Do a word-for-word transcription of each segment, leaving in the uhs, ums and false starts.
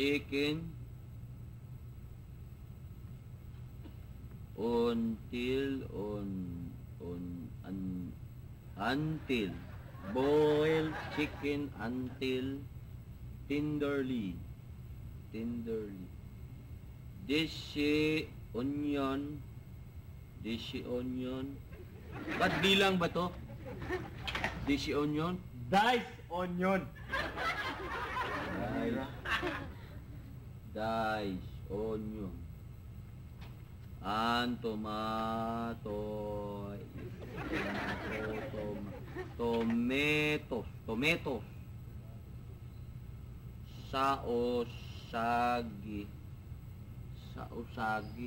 chicken until on on un, until boil chicken until tenderly tenderly dishi onion dishi onion ba't bilang ba to? Dishi onion? Dice onion. Dice dice onion and tomato tomatoes tomatoes saosagi saosagi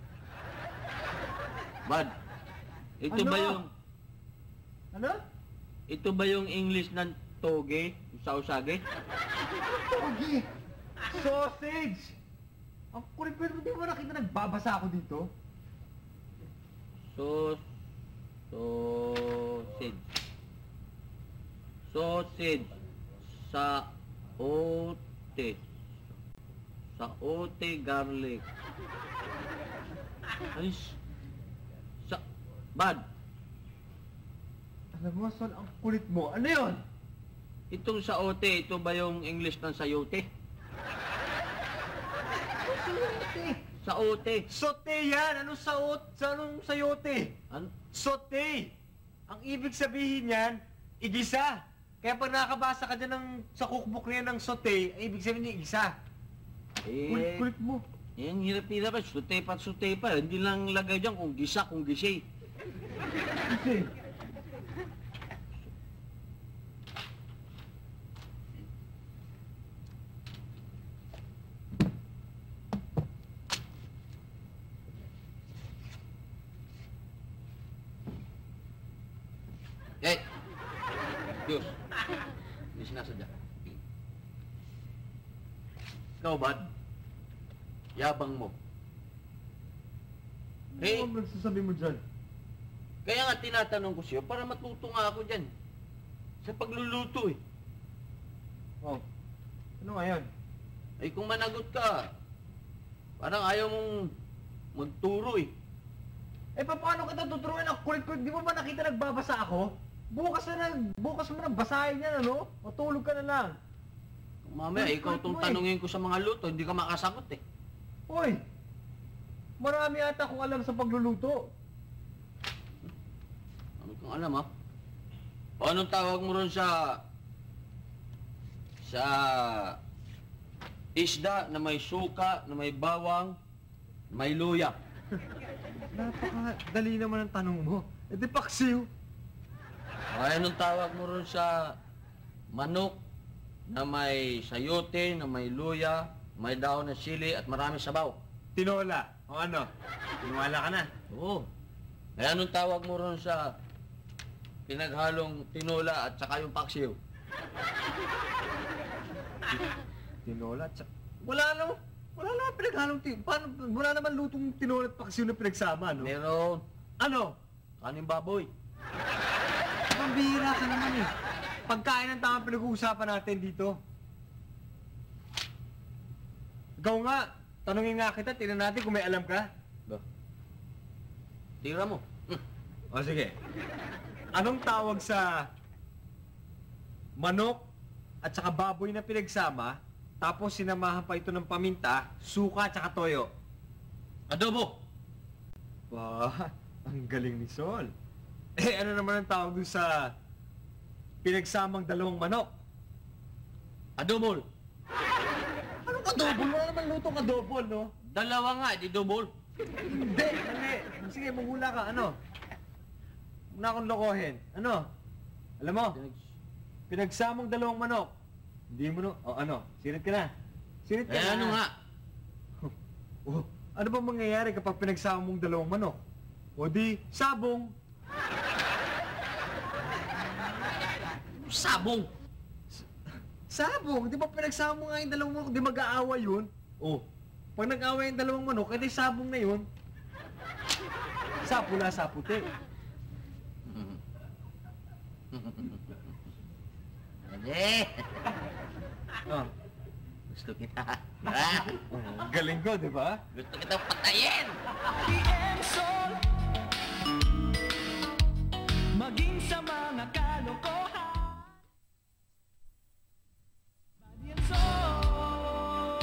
bad ito Ano? ba yung Ano? ito ba yung English ng toge saosagi Togi! Sausage! Ang kulit ko, hindi mo nakita nagbabasa ako dito? Sos sausage sausage sa ote sa ote garlic ay s- sa bad Alam mo, Sol, ang kulit mo. Ano yun? itong sa ote ito ba yung English ng sayote Sayote! sa ote Sote yan! Anong saot? Sa anong sayote? an Sote! Ang ibig sabihin yan, igisa. Kaya pag nakakabasa ka dyan ng, sa cookbook niya ng sote, ang ibig sabihin niya igisa. eh Kulit-kulit mo. eh, ang hirap-hirap eh sute pa sute pa hindi lang lagay dyan kung gisa kung gisay Kasi, eh Diyos hindi sinasadya ikaw bad yabang mo Eh. ano ang nagsasabi mo dyan? kaya nga tinatanong ko sa'yo para matuto nga ako dyan sa pagluluto eh Oh, ano nga yan? ay kung managot ka parang ayaw mong magturo eh Eh, paano kita tuturuin? Ang kulit-kulit. Di mo ba nakita nagbabasa ako? Bukas na nag... Bukas mo na basahin yan, ano? Matulog ka na lang. mamaya Kulit-kulit ikaw itong mo eh. tanungin ko sa mga luto hindi ka makasagot eh Hoy! Marami ata akong alam sa pagluluto. ano kang alam ha o anong tawag mo ron sa sa isda na may suka na may bawang may luya Napakadali naman ang tanong mo. Eh, di paksiw. ay anong tawag mo ron sa manok na may sayote na may luya may daon na sili at marami sabaw Tinola. O ano? Tinuwala ka na. oo ay anong tawag mo ron sa pinaghalong tinola at saka yung paksiw Tinola? Tsa... Wala naman. Wala naman pinaghalong tin... Paano? Wala naman lutong tinola at paksiw na pinagsama, no? meron Ano? kaning baboy Pambihira ka naman eh. Pagkain ang tamang pinag-uusapan natin dito. Ikaw nga, tanungin nga kita, tingnan natin kung may alam ka. ba tira mo Hmm. O sige. Anong tawag sa manok at saka baboy na pinagsama, tapos sinamahan pa ito ng paminta, suka at saka toyo? adobo Ba, ang galing ni Sol. Eh, ano naman ang tawag dun sa pinagsamang dalawang manok? adobol Anong kadobol? Wala naman lutong kadobol, no? dalawa nga di double Hindi, mali. Sige, maghula ka. Ano? Huwag na akong lokohin. Ano? Alam mo, pinagsamang dalawang manok. Hindi mo no... O ano? Sinit ka na. Sinit ka eh na. ano nga Oh, ano ba mangyayari kapag pinagsama mong dalawang manok? O di, sabong. sabong Sabong? Di ba pinagsama mo nga yung dalawang manok? Di mag-aaway yun? Oh, pag nag-aaway yung dalawang manok, edi sabong na yun. Sapula, saputi. eh Ah. Gusto kita. Ah, Galing ko, di ba? gusto kita patayin! Maging sa mga kalokohan. Body and soul.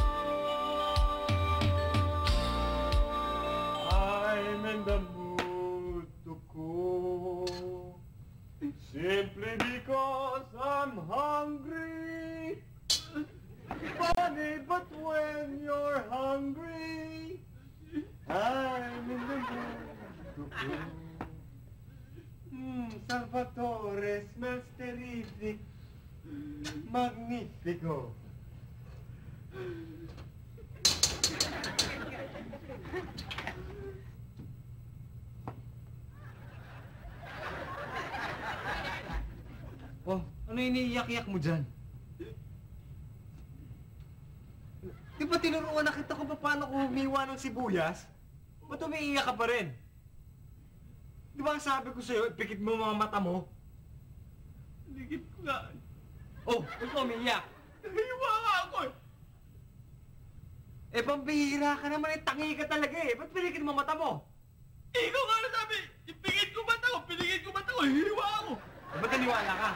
I'm in the mood to cook simply because I'm hungry. Funny, but when you're hungry, I'm in the mood to cook. Hmm, Salvatore smells terrific. Magnifico. Oh, ano iniiyak-iyak mo dyan? Di ba tinuruan na kita kung paano ko humiwa ng sibuyas? Ba't umiiyak ka pa rin? Di ba ang sabi ko sa'yo, ipikit mo mga mata mo? Ligit ko nga. Oh, ikaw umiiyak. Nahiwa nga ako eh. Eh, pambihira ka naman eh. Tangi ka talaga eh. Ba't pinikit mo mata mo? Ikaw nga nasabi, ipikit ko mata ko, pinikit ko mata ko, hiwa ako. Eh, ba't naniwala ka?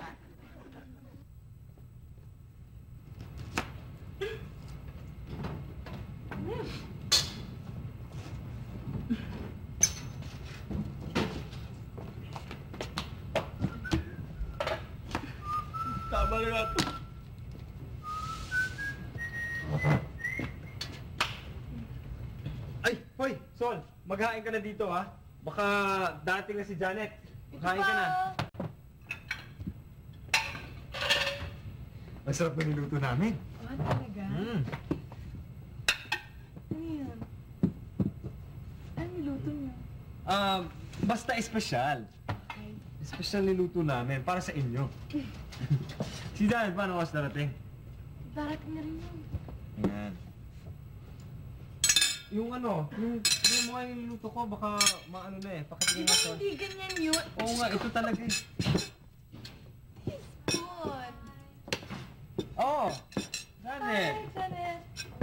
Tama na nga to. Ay, hoy, Sol, maghain ka na dito ha. Baka dating na si Janet. Maghain ka na. Ang sarap na niluto namin. Ah, talaga? Mm. Ano yan? Ano niluto niyo? Um, basta espesyal. Okay. Espesyal niluto namin para sa inyo. Si Janet, paano oras darating? Darating na rin yun. Ayan. Yung ano, yung, yung mga niluto ko, baka maano na eh. Di Pakitingin ba na Sol. hindi ganyan yun? Oo nga, ito talaga eh. Good. Oo! Oh, Janet! Hi, Janet.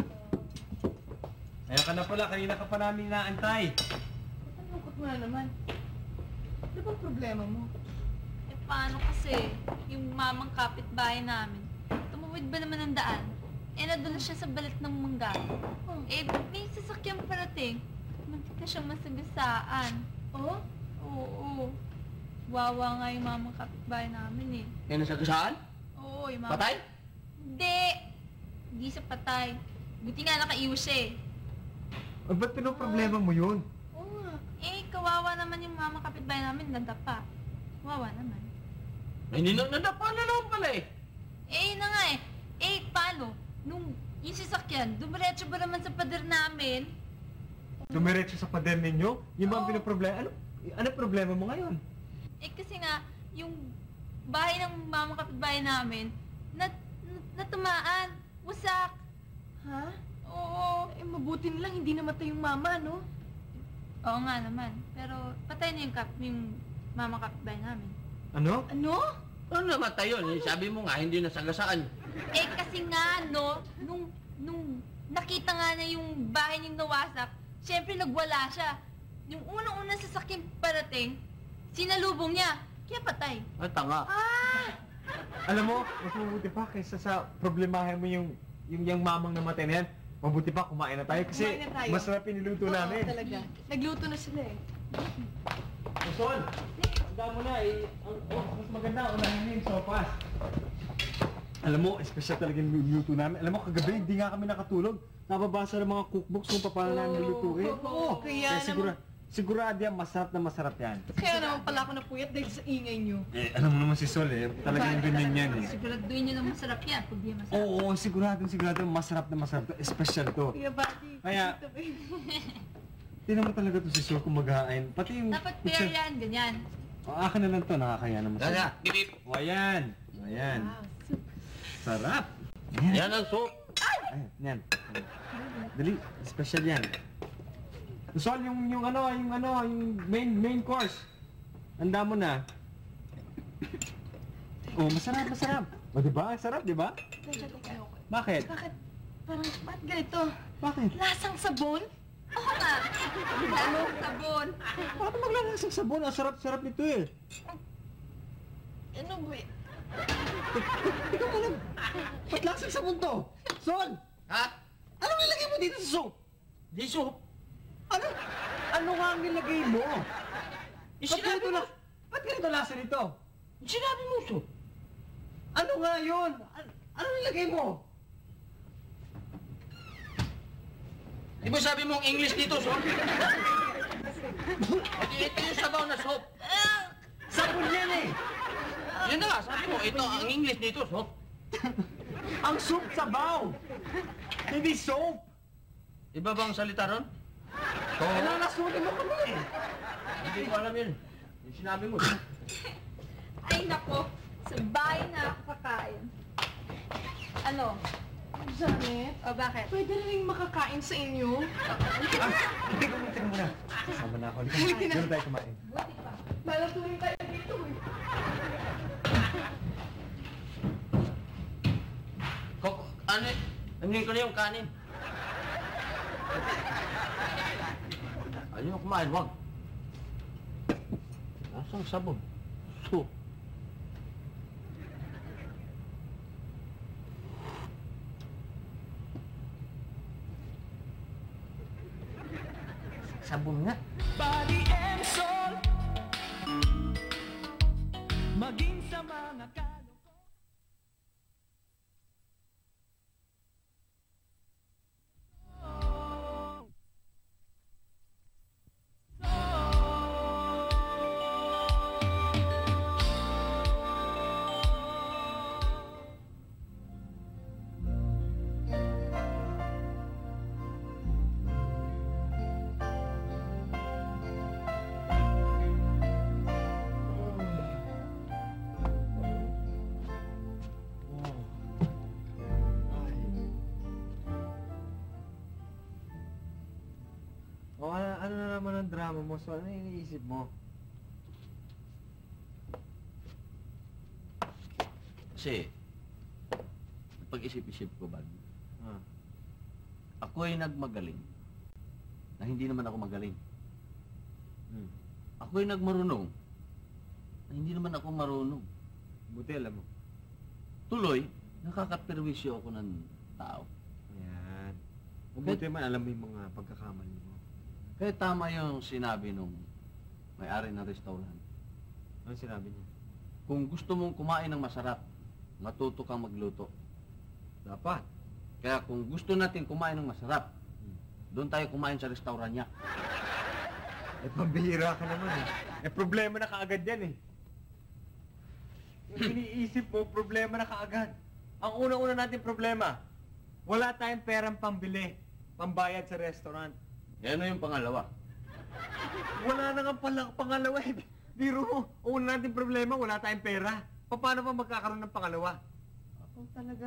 Ayan ka na pala, kanina ka pa namin naantay. Ang lungkot mo na naman. Ano bang problema mo? Eh, paano kasi? Yung mamang kapitbahay namin, tumawid ba naman ang daan? Eh, nadala siya sa balat ng mangga. Oh. Eh, may sasakyan parating. Muntik na siyang masagasaan. Oh? Oo. Wawa nga yung mamang kapitbahay namin eh. Yan ang sagasaan? Oo, yung mama. Patay? Hindi. Hindi siya patay. Buti nga nakaiwas siya eh. Oh, ba't pinoproblema mo yun? Oo nga. Eh, kawawa naman yung mamang kapitbahay namin, nadapa. Wawa naman. Ay, hindi na nadapa na naman pala eh. Eh, yun na nga eh. Eh, paano? Nung yung sasakyan, dumiretso ba naman sa pader namin? Dumiretso sa pader ninyo? Yung ba ang Oo. pinoproblema? Ano, ano problema mo ngayon? Eh, kasi nga, yung bahay ng mamang kapitbahay namin, nat, nat, natumaan. Wasak. Ha? Oo. Eh, mabuti na lang hindi namatay yung mama, no? Oo nga naman. Pero patay na yung, kap, yung mamang kapitbahay namin. Ano? Ano? Ano namatay yun? Eh, sabi mo nga, hindi nasagasaan. Eh, kasi nga, no, nung, nung nakita nga na yung bahay niyong nawasak, syempre nagwala siya. Yung unang-unang sasakyan parating, sinalubong niya. Kaya patay. Ay, tanga. Alam mo, mas mabuti pa kaysa sa problemahin mo yung yung yung mamang namatay na yan. Mabuti pa kumain na tayo kasi Kumain na tayo. masarap yung niluto Oo, namin. talaga. Nagluto na sila eh. Sol, handa mo na eh. Ang, oh, mas maganda, unahin mo yung sopas. Alam mo, espesyal talaga yung niluto namin. Alam mo, kagabi hindi nga kami nakatulog. Nababasa ng mga cookbooks kung paano namin nilutuin. Oo, kaya sigura, sigurado yan, masarap na masarap yan. Kaya naman pala ako napuyat dahil sa ingay niyo. Eh, alam mo naman si Sol eh, talagang ganyan yan eh. Siguraduhin niyo na masarap yan. Pag di masarap. Oo, siguradong sigurado masarap na masarap to. Espesyal to. Kuya Buddy, Kaya- dito ba yun? Tingnan mo talaga to si Sol kung maghahain. Pati yung... Dapat fair yan, ganyan. Oh, akin na lang to, nakakaya naman. Kaya, bibip. O, ayan. O, ayan. Wow, super. Sarap. Ayan. Yan ang soup. Ayan, yan. Dali, special yan. Sol, yung, yung ano, yung ano, yung main, main course. Handa mo na. Oh, masarap, masarap. O, diba? Sarap, diba? Teka, teka. Bakit? Bakit? Parang, ba't ganito? Bakit? Lasang sabon? Oo nga. Ano? Sabon. Bakit maglalasang sabon? Ang sarap-sarap nito eh. Ano ba? eh? Ikaw ka lang. Ba't lasang sabon to? Son! Ha? Anong nilagay mo dito sa soap? Di soup? Ano? Ano nga ang nilagay mo? Eh, Ba't sinabi ganito, mo. la Ba't ganito lasa nito? Sinabi mo soup. Ano nga yun? An ano nilagay mo? Di ba sabi mo ang English dito, soup? Ito, ito yung sabaw na soup. Sabon yan eh! Yan na nga, sabi mo, ito ang English dito, soup. Ang soup sabaw! Hindi soap! Iba ba ang salita ron? Ano nasunin mo kami eh? Hindi ko alam yun. Yung sinabi mo. Ay, nako. Sa bahay na ako kakain. Ano? Janet, O, bakit? pwede na rin makakain sa inyo? Ah, hindi ko muna muna. Kasama na ako. Halika na. Doon tayo kumain. Buti pa. Malatuloy tayo dito eh. Kok, ano eh? Anuhin ko na yung kanin. Ayaw na kumain, wag. Nasaan sabon? Soup. Sabon nga. Body and soul. Maging sa mga kaloko. O ano, ano na naman ang drama mo? So ano yung iniisip mo? Kasi, pag-isip-isip ko ba, Ah. ako ay nagmagaling na hindi naman ako magaling. Hmm. Ako ay nagmarunong na hindi naman ako marunong. Buti alam mo. Tuloy, nakakapirwisyo ako ng tao. Ayan. Mabuti man alam mo yung mga pagkakamali mo. Kaya tama yung sinabi nung may-ari ng restaurant. Ano sinabi niya? Kung gusto mong kumain ng masarap, matuto kang magluto. Dapat. Kaya kung gusto natin kumain ng masarap, doon tayo kumain sa restaurant niya. Eh, pambihira ka naman eh. Eh, problema na kaagad yan eh. Yung iniisip mo, problema na kaagad. Ang una-una natin problema, wala tayong perang pambili, pambayad sa restaurant. Eh, ano yung pangalawa? Wala na nga pala pangalawa eh. Biro mo, ang una natin problema, wala tayong pera. Paano pa magkakaroon ng pangalawa? Ako talaga.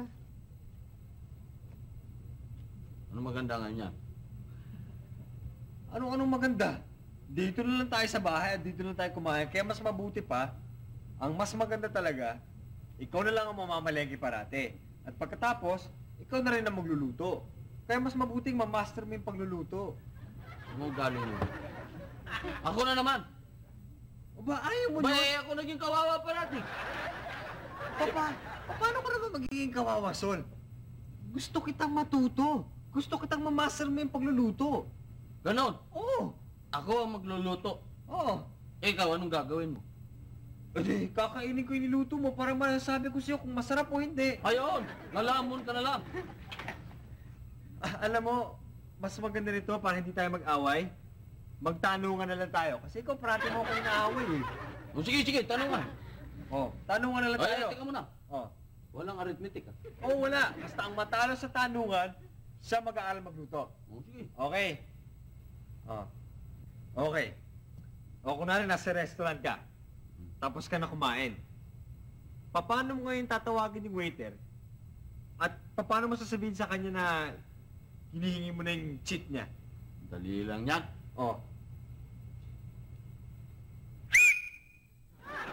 Ano maganda nga niyan? Anong-anong maganda? Dito na lang tayo sa bahay at dito na lang tayo kumain. Kaya mas mabuti pa, ang mas maganda talaga, ikaw na lang ang mamamalengke parate. At pagkatapos, ikaw na rin ang magluluto. Kaya mas mabuting ma-master mo yung pagluluto. Ano galing mo? Ako na naman! O ba, ayaw mo Ba, yun? eh, ako naging kawawa pa natin. Papa, paano ka naman magiging kawawa, Sol? Gusto kitang matuto. Gusto kitang ma-master mo yung pagluluto. Ganon. Oo. Ako ang magluluto. Oo. Eh, ikaw, anong gagawin mo? Edi, kakainin ko yung niluto mo para masasabi ko sa'yo kung masarap o hindi. Ayun! Nalamon ka na lang. Ah, alam mo, mas maganda nito para hindi tayo mag-away. Magtanungan na lang tayo. Kasi ikaw, parati mo ako inaaway eh. O sige, sige, tanong nga. Oh, tanungan na lang Ay, tayo. teka muna. Oh. Walang arithmetic, ah. Oh, wala. Basta ang matalo sa tanungan, siya mag-aaral magluto. O sige. Okay. Oh. Okay. O, kunwari nasa restaurant ka. Tapos ka na kumain. Paano mo ngayon tatawagin yung waiter? At paano mo sasabihin sa kanya na hinihingi mo na yung cheat niya? Dali lang yan. Oh.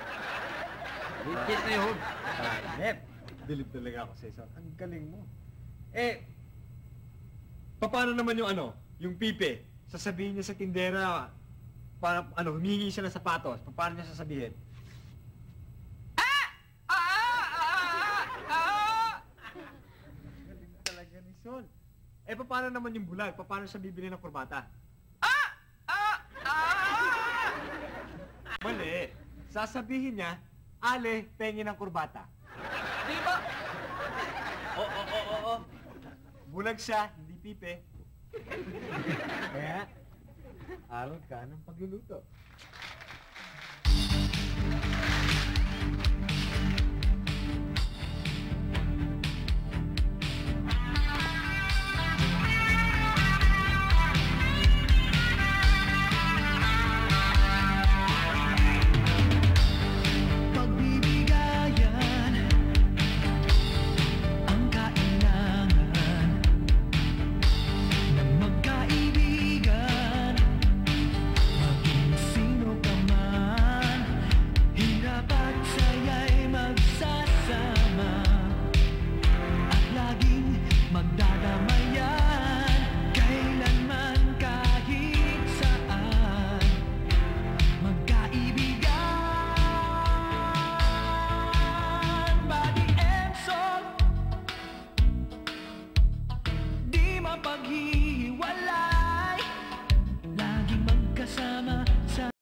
Legit na yun. Hanep. Bilib talaga ako sa isa. Ang galing mo. Eh, paano naman yung ano, yung pipe? Sasabihin niya sa tindera, para ano, humingi siya ng sapatos. Paano niya sasabihin? Galing talaga ni Sol. Eh, paano naman yung bulag? Paano siya bibili ng kurbata? Mali. Sasabihin niya, Ale, pengi ng kurbata. Di ba? Oo, oo, oo, oo. Bulag siya, hindi pipe. Kaya, aral ka ng pagluluto.